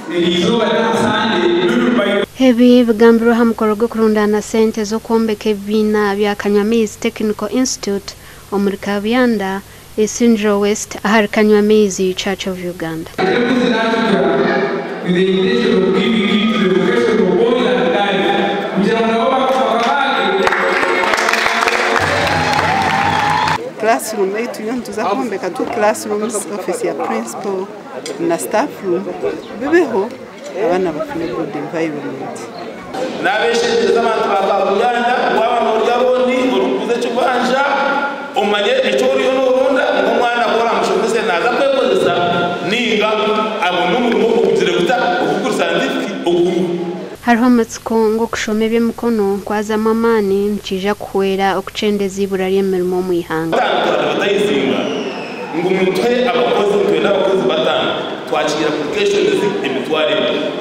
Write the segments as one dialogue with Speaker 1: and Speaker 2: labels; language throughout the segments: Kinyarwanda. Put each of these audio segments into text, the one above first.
Speaker 1: Hebi bigambirwa ha mukoro gwo kurundana sente zo kwombeka ebibiina bya Kanywamizi Technical Institute omuri Kabyanda Isingiro West ahari Kanywamizi Church of Uganda.
Speaker 2: Classroom yetu tuza kwombeka tu classrooms, office ya principal na staff room bibeho abana bafune good environment.
Speaker 3: Nabeshereza abantu ba Uganda waba mu ryaboni urukuze cyubanja umanye icyo n'urunda umwana akora mushomese naza kwekozesa ninga abo n'umurimo kugira guta ukukuru scientific okuru.
Speaker 1: Hariho amatsiko ngo kushoma eby'emikono kwaza mamani nkija kuhwera okucendeza ibura ry'emirimo mu ihanga.
Speaker 3: Batayizinga ngo umutwe abakozi twe n'abakozi batanu twakira applications emitware.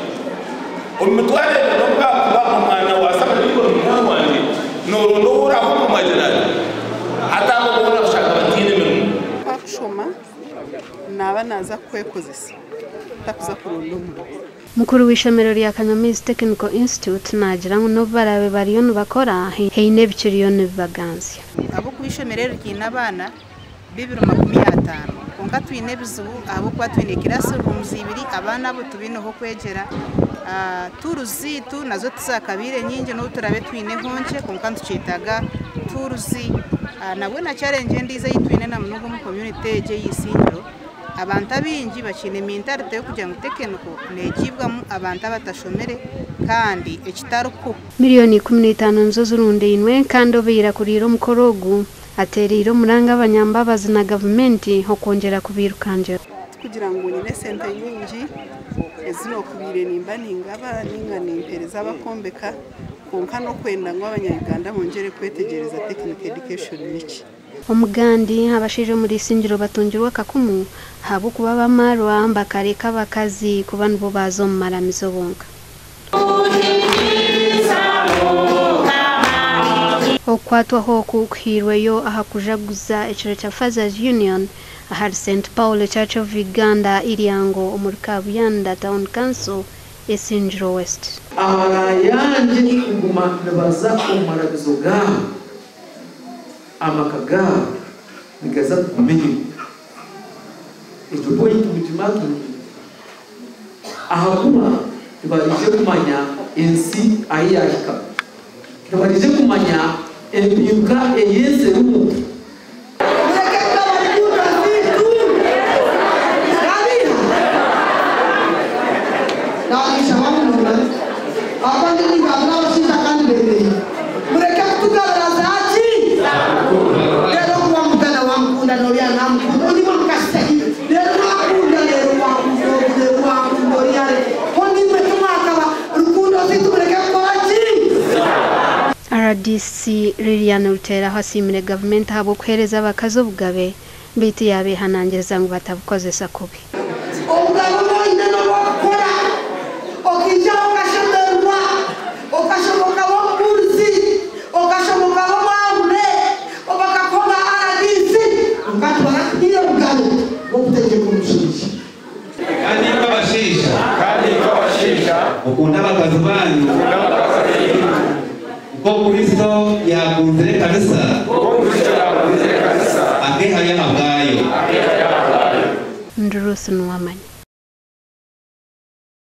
Speaker 3: Umutware no kuba umwana wasaba niko n'umwandi no uraho mu majerani atanga kubona gushaka batine mirimo.
Speaker 2: Okushoma naba naza kwekozesa takuza kurundumu.
Speaker 1: Mukuru w'ishamero rya Kanywamizi Technical Institute nagira ngo no barabe bariyo bakora heine biciriyo nibaganzya.
Speaker 4: Abo kwishomerero ryina abana 250 konka twine bizubu abo kwa twine kirasi rooms 2 abana abo tubino ho kwegera turuzitu nazo tuzakabire nyinje no turabe twine honche konka tucitaga turuzi nawe na challenge ndiza yitwine na munugo mu community je y'Isingiro. Abantu abinji bakine mentality yo kujya gutekenako negibwamo abantu batashomere kandi ekitaruko
Speaker 1: miliyoni 15 nzo zurunde inwe kandi obira kuriro mukorogu ateriro muranga abanyambabazi na government ho kongera kubirukanje
Speaker 2: kugira ngo nyine sente nyinji ezino kubire nimba ningaba ningane impereza abakombeka konka no kwenda ngo abanyarwanda bongere kwetegereza technical education niki.
Speaker 1: Omugandi abashije muri Isingiro batungirwa kakumu habo kuba bamarwa mbakareka bakazi kubana bo bazo mu maramizo bonka. Okwatwa ho kukhirweyo ahakujaguza ekiro kya Fathers Union ahari St Paul Church of Uganda iriango omuri Kabyanda Town Council Isingiro West.
Speaker 5: Abayanje kuguma baza kumarabizo gabo amakaga nigaza kumenye icyo point mutimatu ahakuma tubarije kumanya ensi ayashika tubarije kumanya ebyuka eyese rumu
Speaker 1: RDC Liliane Rutera hasimire government habo kwereza abakazo bugabe biti yabe hanangiriza ngo batabukozesa kubi.
Speaker 6: Obugabo boine no bakora okija okashomerwa okashomoka w'okurzi okashomoka w'amure obakakoma RDC ngati barakira bugabo bokutegeka umushishi
Speaker 7: kandi kabashisha ukunda abakazi banyu ko Kristo yakunze kabisa Ageihangwe
Speaker 1: Ndurusu nuwamanya.